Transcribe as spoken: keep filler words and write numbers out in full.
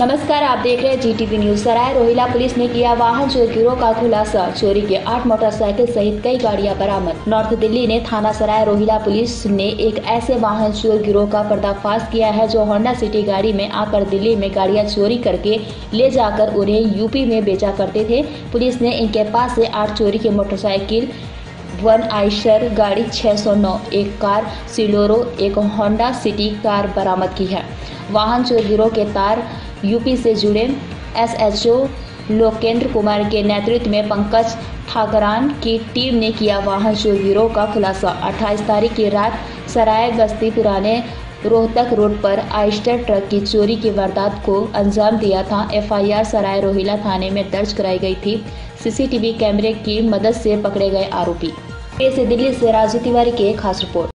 नमस्कार, आप देख रहे हैं जीटीवी न्यूज। सराय रोहिला पुलिस ने किया वाहन चोर गिरोह का खुलासा। चोरी के आठ मोटरसाइकिल सहित कई गाड़ियां बरामद। नॉर्थ दिल्ली ने थाना सराय रोहिला पुलिस ने एक ऐसे वाहन चोर गिरोह का पर्दाफाश किया है जो होंडा सिटी गाड़ी में आकर दिल्ली में गाड़ियां चोरी करके ले जाकर उन्हें यूपी में बेचा करते थे। पुलिस ने इनके पास से आठ चोरी के मोटरसाइकिल, वन आइशर गाड़ी छह सौ नौ, एक कार सिलोरो, एक होंडा सिटी कार बरामद की है। वाहन चोर गिरोह के तार यूपी से जुड़े। एसएचओ लोकेंद्र कुमार के नेतृत्व में पंकज ठाकरान की टीम ने किया वाहन चोर गिरोह का खुलासा। अट्ठाईस तारीख की रात सराय गस्ती पुराने रोहतक रोड पर आइस्टर ट्रक की चोरी की वारदात को अंजाम दिया था। एफआईआर सराय रोहिला थाने में दर्ज कराई गई थी। सीसीटीवी कैमरे की मदद से पकड़े गए आरोपी। से दिल्ली से राजू तिवारी की एक खास रिपोर्ट।